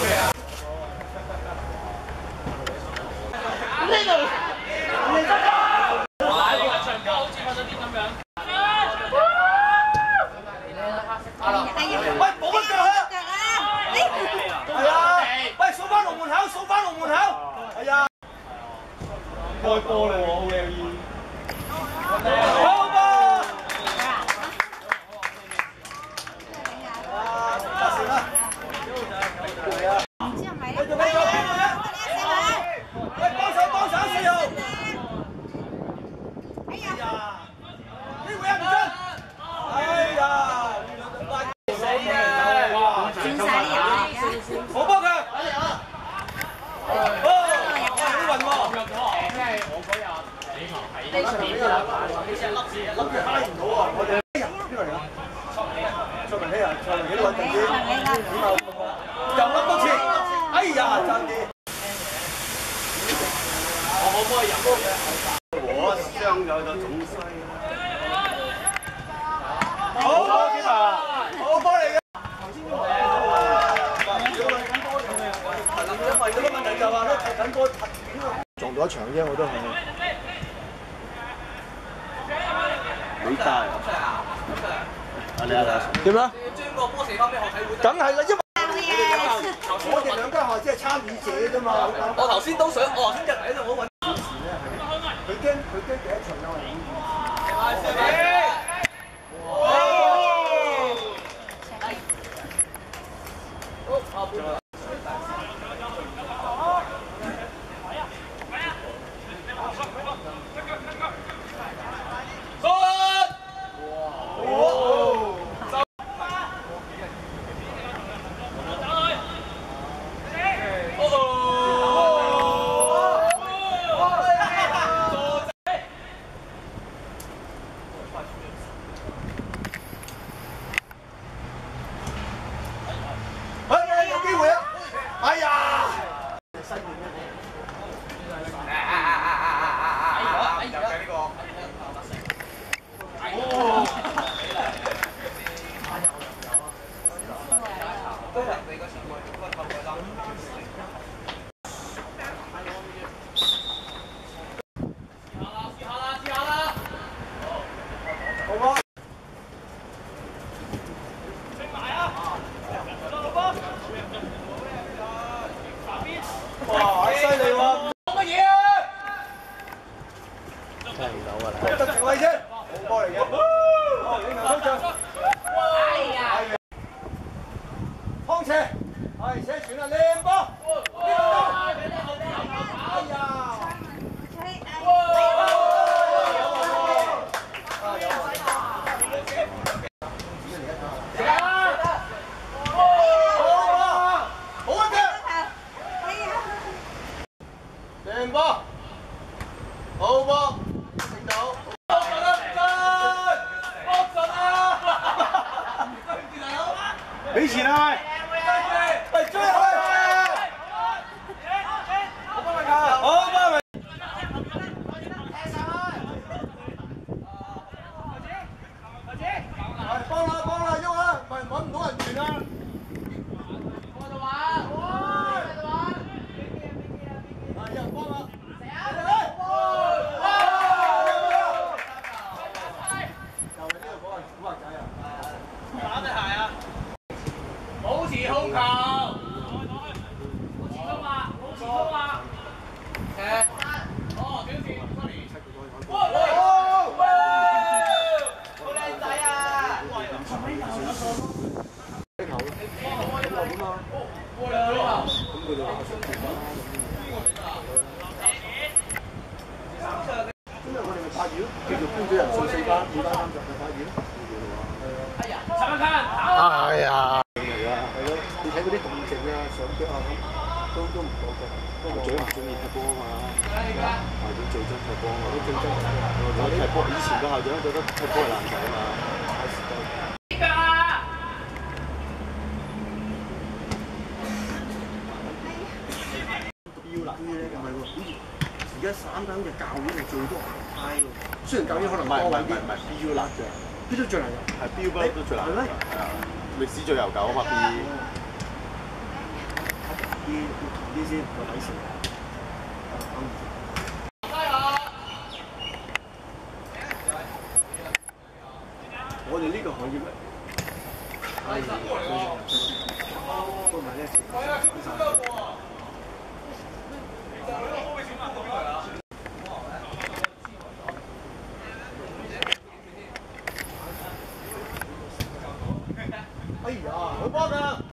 開波啦喎，好靚意。好波！算啦。唔知係咪咧？繼續！喂，幫手4號！哎呀！呢位唔真！哎呀！死啊！轉晒啲人嚟嘅。好波佢！呢場呢個諗住嗨唔到喎，我哋邊個嚟㗎？卓文希啊，卓文希穩陣啲，又諗多次，哎呀，爭啲！我可唔可以入？我傷咗就仲衰啦。好波添啊！好波嚟嘅。頭先都話如果睇緊波咁樣，因為嗰個問題就話咧睇緊波撞到一場啫，我都係。你大啊！你啊點啊？將個波射翻俾學體會。梗係啦，因為我哋兩間學只係參與者啫嘛。我頭先都想，我頭先就喺度好揾。佢驚第一場有人演。俾錢啊！喂，追啊！我幫你搞，我幫你。幫啦，喐啊！唔係揾唔到人傳啊！我就話，有人幫啊！保持控球，保持攻啊！哦，表示sorry。好靚仔啊！今日我哋咪8月咯，叫做搬咗人數4班，2班30嘅8月咯。哎呀！你睇嗰啲動靜啊、上腳啊咁，都唔覺嘅。不過長唔中意踢波啊嘛，校長最憎踢波啊嘛，都最憎。我踢波以前個校長覺得踢波係爛仔啊嘛，太時代。幾腳啊！標啦，唔係喎，而家3間嘅教院係最多人派喎。雖然教院可能多位啲，唔係標啦啫，標都最難入，係標不都最難。係咩？係啊。歷史最悠久啊嘛 B。 啲先個底線。我哋呢個行業咧，都唔係呢哎呀，好幫㗎！